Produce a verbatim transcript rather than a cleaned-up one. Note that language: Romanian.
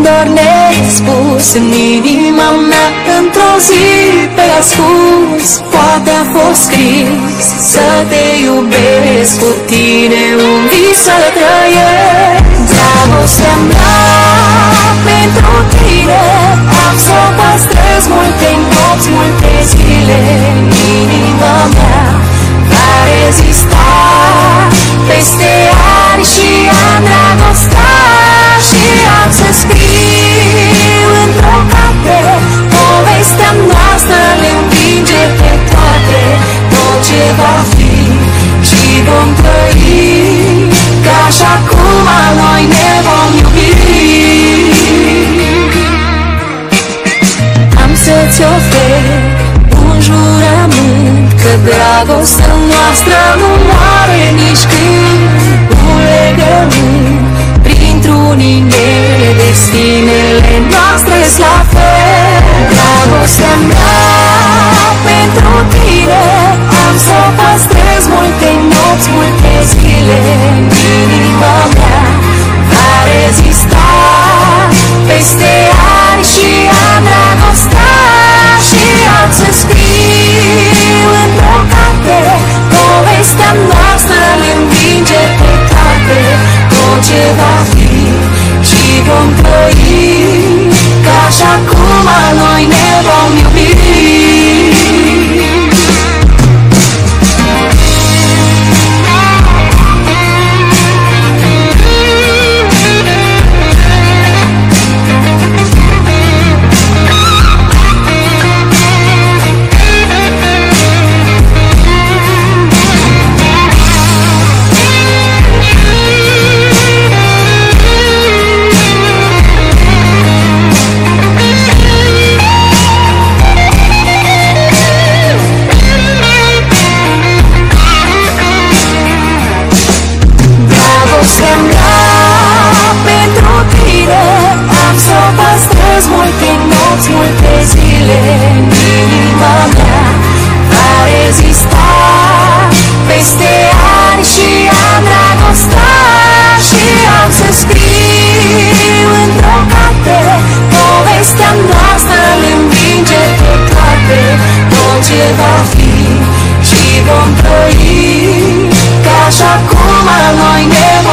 doar nespus în inima mea. Într-o zi pe ascuns poate a fost scris să te iubesc cu tine, un vis să trăiesc. Dragostea mea pentru tine am să o păstrez multe nopți, multe zile. Inima mea va rezista peste ani și ani dragostea. Și am să scriu într-o carte povestea noastră, le învinge pe toate. Tot ce va fi și vom trăi ca și acum noi ne vom iubi. Am să-ți ofer un jurământ că dragostea noastră nu moare nici când. Un legământ printr-unii negri, destinele noastre-s la fel. Dragostea mea pentru tine am să o păstrez multe nopți, multe zile. Inima mea va rezista peste ani și ani dragostea. Și am să scriu într-o carte povestea noastră, le învinge pe toate. Tot ce va fi și vom trăi ca și acum noi ne vom iubi. Și vom trăi ca și acum noi ne vom